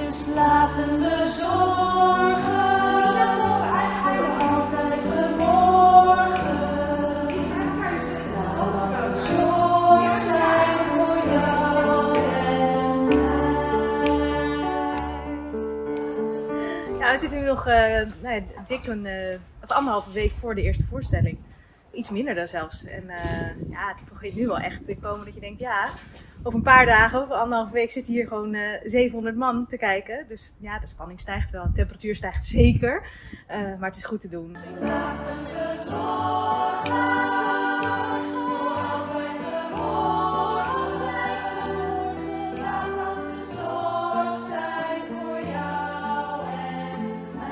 Dus laten we zorgen voor altijd geborgen. Zorg zijn voor jou en mij. Ja, we zitten nu nog dik of anderhalve week voor de eerste voorstelling. Iets minder dan zelfs. En ja, het begint nu wel echt te komen dat je denkt, ja, over een paar dagen, over anderhalve week zitten hier gewoon 700 man te kijken. Dus ja, de spanning stijgt wel, de temperatuur stijgt zeker. Maar het is goed te doen. Laten we zorgen voor altijd geborgen. Laat altijd zorg zijn voor jou en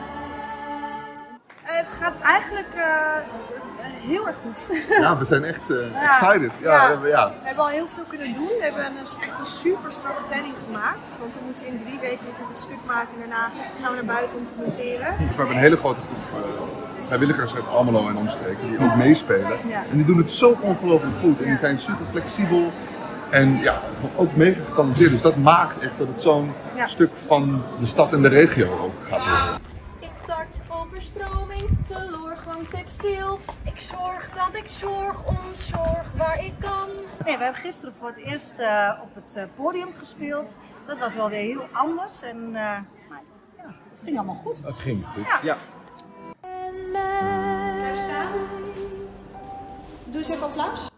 mij. Het gaat eigenlijk heel erg goed. Ja, we zijn echt excited. Ja. We hebben al heel veel kunnen doen. We hebben echt een super strakke planning gemaakt. Want we moeten in 3 weken natuurlijk het stuk maken en daarna gaan we naar buiten om te monteren. We hebben een hele grote groep vrijwilligers uit Almelo en omstreken die ook meespelen. Ja. En die doen het zo ongelooflijk goed. En die zijn super flexibel. En ja, ook mega getalenteerd. Dus dat maakt echt dat het zo'n stuk van de stad en de regio ook gaat worden. Ik tart overstroming, teleurgang textiel. Ik zorg dat ik zorg, ontzorg waar ik kan. Nee, we hebben gisteren voor het eerst op het podium gespeeld. Dat was wel weer heel anders en maar, ja, het ging allemaal goed. Het ging goed. Ja. Blijf staan. Doe eens even applaus.